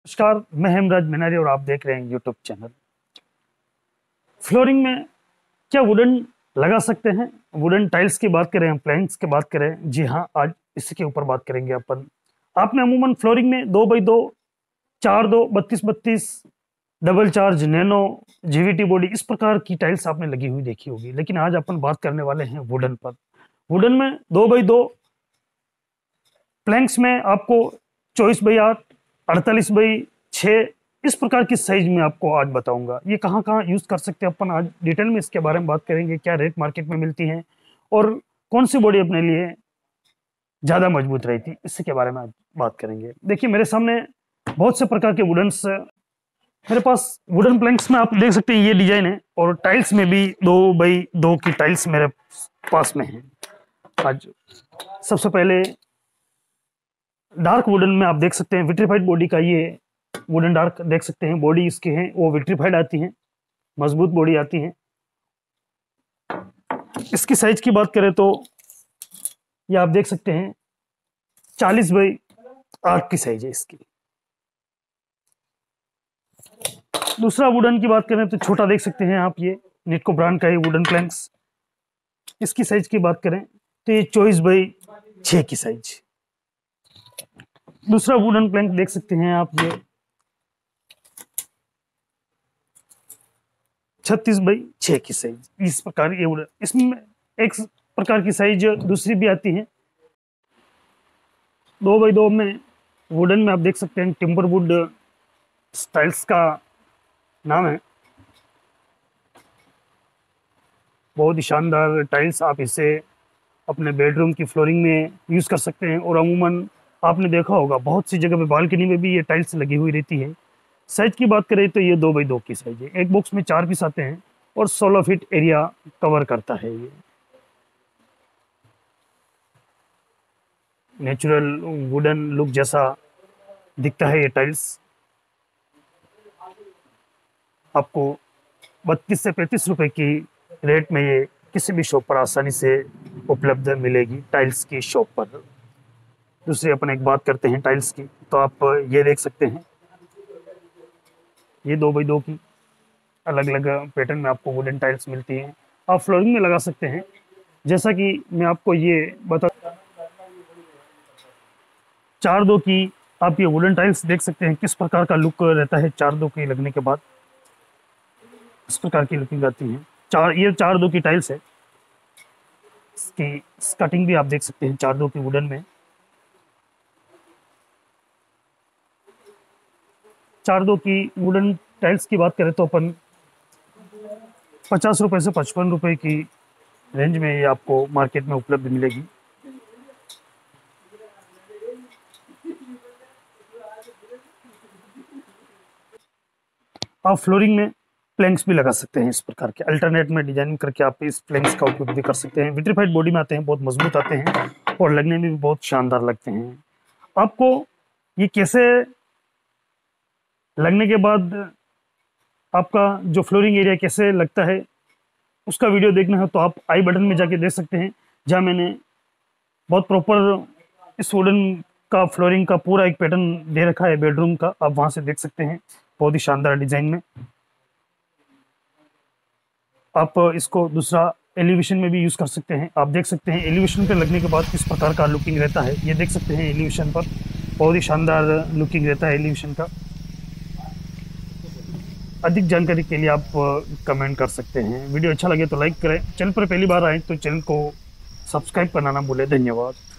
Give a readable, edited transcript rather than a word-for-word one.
नमस्कार, मैं हेमराज मिनारी और आप देख रहे हैं यूट्यूब चैनल। फ्लोरिंग में क्या वुडन लगा सकते हैं? वुडन टाइल्स की बात करें, प्लैंक्स की बात करें, जी हाँ, आज इसी के ऊपर बात करेंगे अपन। आपने अमूमन फ्लोरिंग में 2x2, 4-2, 32-32, double charge, nano, GVT body, इस प्रकार की टाइल्स आपने लगी हुई देखी होगी। लेकिन आज अपन बात करने वाले हैं वुडन पर। वुडन में 2x2 प्लैंक्स में आपको 24x8, 48x6, इस प्रकार की साइज में आपको आज बताऊंगा। ये कहाँ कहाँ यूज कर सकते हैं अपन, आज डिटेल में इसके बारे में बात करेंगे। क्या रेट मार्केट में मिलती हैं और कौन सी बॉडी अपने लिए ज्यादा मजबूत रहती, इससे के बारे में आज बात करेंगे। देखिए, मेरे सामने बहुत से प्रकार के वुडन्स, मेरे पास वुडन प्लैंक्स में आप देख सकते हैं ये डिजाइन है, और टाइल्स में भी 2x2 की टाइल्स मेरे पास में है। आज सबसे पहले डार्क वुडन में आप देख सकते हैं विट्रीफाइड बॉडी का ये वुडन डार्क देख सकते हैं। बॉडी इसकी है वो विट्रीफाइड आती है, मजबूत बॉडी आती है। इसकी साइज की बात करें तो ये आप देख सकते हैं 40x8 की साइज है इसकी। दूसरा वुडन की बात करें तो छोटा देख सकते हैं आप, ये निटको ब्रांड का है वुडन प्लैंक्स। इसकी साइज की बात करें तो ये 24x6 की साइज। दूसरा वुडन प्लैंक देख सकते हैं आप, ये 36x6 की साइज। इस प्रकार ये वुडन, इसमें एक प्रकार की साइज दूसरी भी आती है 2x2 में। वुडन में आप देख सकते हैं टिम्बर वुड स्टाइल्स का नाम है। बहुत ही शानदार टाइल्स, आप इसे अपने बेडरूम की फ्लोरिंग में यूज कर सकते हैं। और अमूमन आपने देखा होगा बहुत सी जगह पे बालकनी में भी ये टाइल्स लगी हुई रहती है। साइज की बात करें तो ये 2x2 की साइज है। एक बॉक्स में 4 पीस आते हैं और 16 फीट एरिया कवर करता है। ये नेचुरल वुडन लुक जैसा दिखता है ये टाइल्स। आपको 32 से 35 रुपए की रेट में ये किसी भी शॉप पर आसानी से उपलब्ध मिलेगी, टाइल्स की शॉप पर। दूसरी अपन एक बात करते हैं टाइल्स की, तो आप ये देख सकते हैं ये 2x2 की अलग अलग पैटर्न में आपको वुडन टाइल्स मिलती हैं। आप फ्लोरिंग में लगा सकते हैं। जैसा कि मैं आपको ये बता, 4x2 की आप ये वुडन टाइल्स देख सकते हैं किस प्रकार का लुक रहता है 4x2 की लगने के बाद। इस प्रकार की लुकिंग आती है। ये 4x2 की टाइल्स है। इसकी कटिंग भी आप देख सकते हैं 4x2 की वुडन में। 4x2 की वुडन टाइल्स की बात करें तो अपन 50 रुपए से 55 रुपए की रेंज में ये आपको मार्केट में उपलब्ध मिलेगी। आप फ्लोरिंग में प्लैंक्स भी लगा सकते हैं। इस प्रकार के अल्टरनेट में डिजाइनिंग करके आप इस प्लैंक्स का उपयोग भी कर सकते हैं। विट्रीफाइड बॉडी में आते हैं, बहुत मजबूत आते हैं और लगने में भी बहुत शानदार लगते हैं। आपको ये कैसे लगने के बाद आपका जो फ्लोरिंग एरिया कैसे लगता है उसका वीडियो देखना है तो आप आई बटन में जाके देख सकते हैं, जहाँ मैंने बहुत प्रॉपर इस वुडन का फ्लोरिंग का पूरा एक पैटर्न दे रखा है बेडरूम का। आप वहां से देख सकते हैं बहुत ही शानदार डिजाइन में। आप इसको दूसरा एलिवेशन में भी यूज कर सकते हैं। आप देख सकते हैं एलिवेशन पे लगने के बाद किस प्रकार का लुकिंग रहता है। ये देख सकते हैं एलिवेशन पर बहुत ही शानदार लुकिंग रहता है एलिवेशन का। अधिक जानकारी के लिए आप कमेंट कर सकते हैं। वीडियो अच्छा लगे तो लाइक करें। चैनल पर पहली बार आए तो चैनल को सब्सक्राइब करना ना भूलें। धन्यवाद।